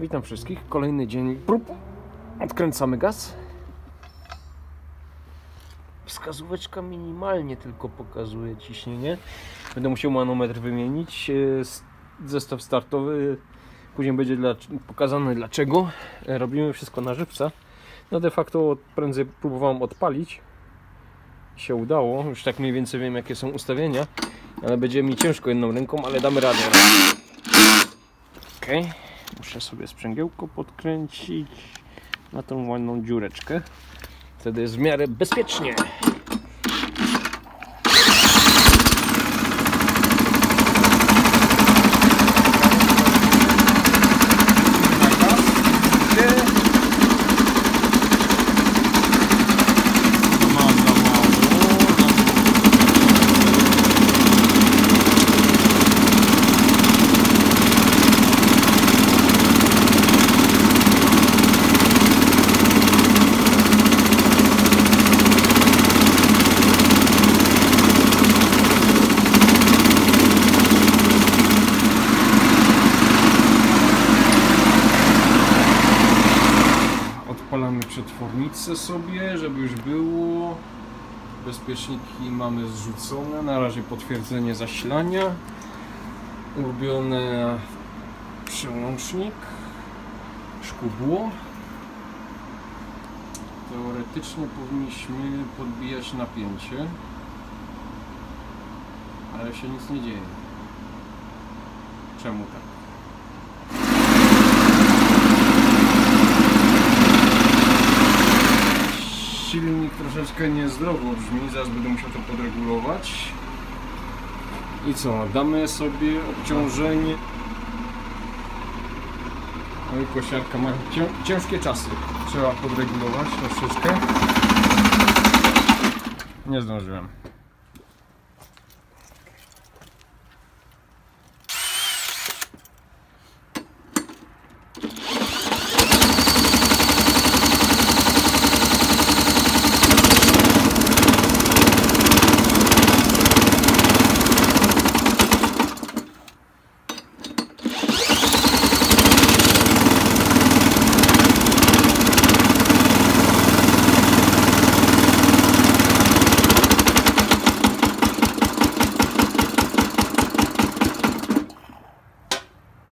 Witam wszystkich. Kolejny dzień prób. Odkręcamy gaz. Wskazóweczka minimalnie tylko pokazuje ciśnienie. Będę musiał manometr wymienić. Zestaw startowy. Później będzie pokazane dlaczego. Robimy wszystko na żywca. No de facto prędzej próbowałem odpalić. Się udało. Już tak mniej więcej wiem jakie są ustawienia. Ale będzie mi ciężko jedną ręką, ale damy radę. Ok. Muszę sobie sprzęgiełko podkręcić na tą ładną dziureczkę. Wtedy jest w miarę bezpiecznie. Odpalamy przetwornicę sobie, żeby już było. Bezpieczniki mamy zrzucone. Na razie potwierdzenie zasilania. Ulubiony przełącznik. Szkudło. Teoretycznie powinniśmy podbijać napięcie. Ale się nic nie dzieje. Czemu tak? Silnik troszeczkę niezdrowo brzmi, zaraz będę musiał to podregulować. I co? Damy sobie obciążenie. No i kosiarka ma ciężkie czasy. Trzeba podregulować troszeczkę. Nie zdążyłem.